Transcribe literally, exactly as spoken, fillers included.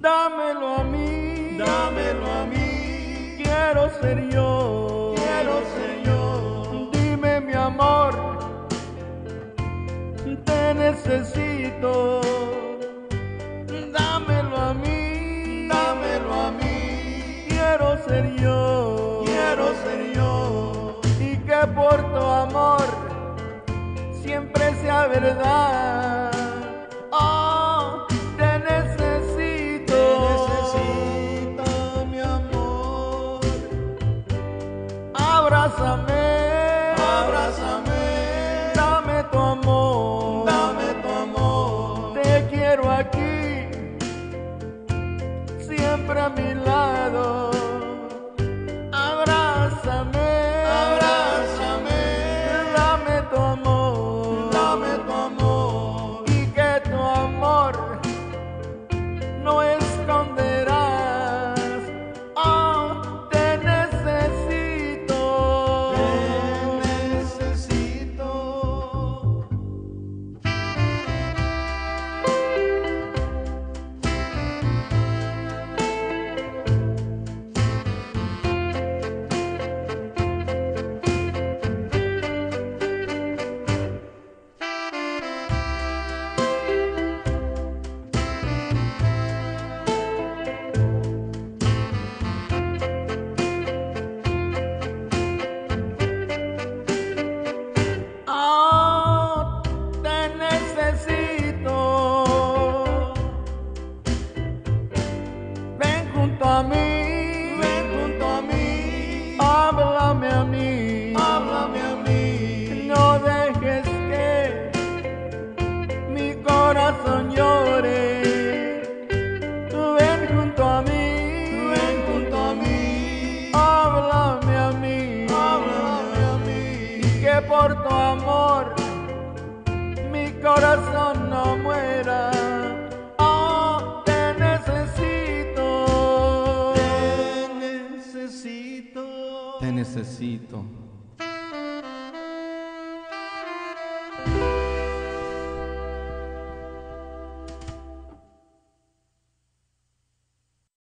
Dámelo a mí, dámelo a mí, quiero ser yo, quiero ser yo. Dime mi amor, te necesito. Dámelo a mí, dámelo a mí, quiero ser yo, quiero ser yo. Y que por tu amor siempre sea verdad. Oh, te necesito, te necesito, mi amor. Abrázame, abrázame, dame tu amor, dame tu amor. Te quiero aquí, siempre a mi lado. Abrázame, abrázame, dame tu amor, dame tu amor. Y que tu amor no esconderás. Oh, te necesito, te necesito. Oh, te necesito. Ven junto a mí, ven junto a mí, háblame a mí, háblame a mí. No dejes que mi corazón llore. Ven junto a mí, ven junto a mí, háblame a mí, háblame a mí. Y que por tu amor mi corazón no muera. Oh, te necesito, te necesito, te necesito.